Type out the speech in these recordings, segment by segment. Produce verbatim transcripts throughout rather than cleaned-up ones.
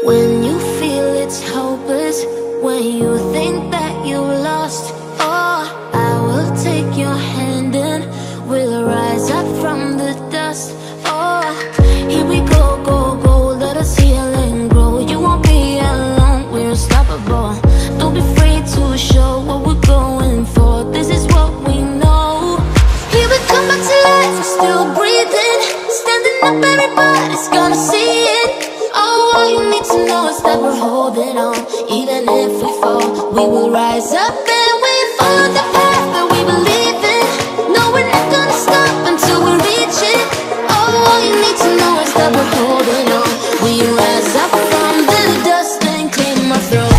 When you feel it's hopeless, when you think that you lost, oh, I will take your hand and we'll rise up from the dust. Oh, here we go, go, go, let us heal and grow. You won't be alone, we're unstoppable. Don't be afraid to show what we're going for. This is what we know. Here we come back to life, we're still breathing. Standing up, everybody's gonna see it. Oh, all you need to know is that we're holding on. Even if we fall, we will rise up and we follow the path that we believe in. No, we're not gonna stop until we reach it. Oh, all you need to know is that we're holding on. We rise up from the dust and clear my throat.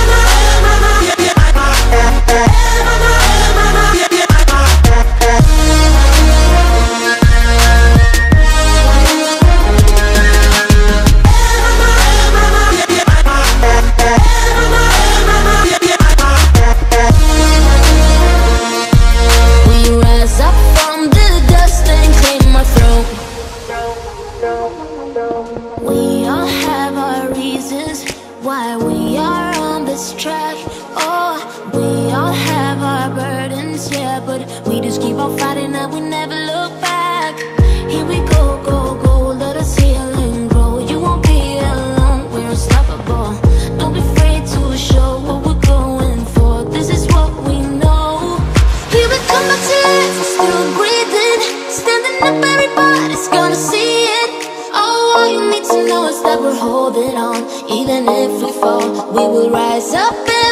We all have our reasons why we are on this track. Oh, we all have our burdens, yeah, but we just keep on fighting and we never look back. Here we go, go, go, let us heal and grow. You won't be alone, we're unstoppable. Don't be afraid to show what we're going for. This is what we know. Here we come back to life, we're still breathing. Standing up, everybody's gonna see it. All you need to know is that we're holding on. Even if we fall, we will rise up and